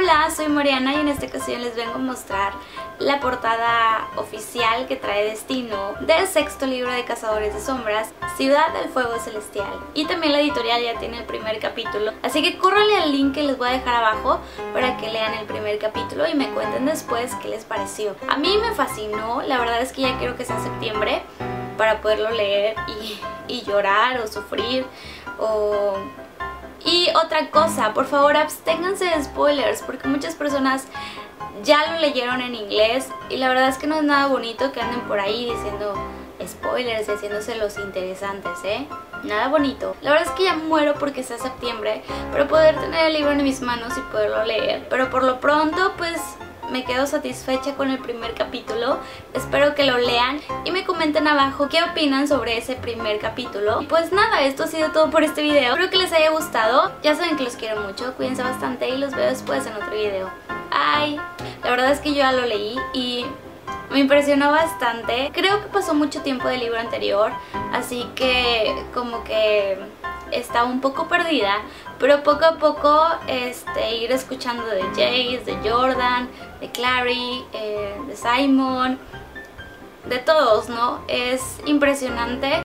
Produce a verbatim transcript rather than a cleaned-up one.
Hola, soy Mariana y en esta ocasión les vengo a mostrar la portada oficial que trae destino del sexto libro de Cazadores de Sombras, Ciudad del Fuego Celestial. Y también la editorial ya tiene el primer capítulo, así que córranle al link que les voy a dejar abajo para que lean el primer capítulo y me cuenten después qué les pareció. A mí me fascinó, la verdad es que ya quiero que sea septiembre para poderlo leer y, y llorar o sufrir o... Y otra cosa, por favor absténganse de spoilers porque muchas personas ya lo leyeron en inglés y la verdad es que no es nada bonito que anden por ahí diciendo spoilers y haciéndose los interesantes, ¿eh? Nada bonito. La verdad es que ya muero porque sea septiembre para poder tener el libro en mis manos y poderlo leer. Pero por lo pronto, pues... me quedo satisfecha con el primer capítulo, espero que lo lean y me comenten abajo qué opinan sobre ese primer capítulo. Y pues nada, esto ha sido todo por este video, espero que les haya gustado, ya saben que los quiero mucho, cuídense bastante y los veo después en otro video. Bye. La verdad es que yo ya lo leí y me impresionó bastante, creo que pasó mucho tiempo del libro anterior, así que como que... estaba un poco perdida, pero poco a poco este, ir escuchando de Jace, de Jordan, de Clary, eh, de Simon, de todos, ¿no? Es impresionante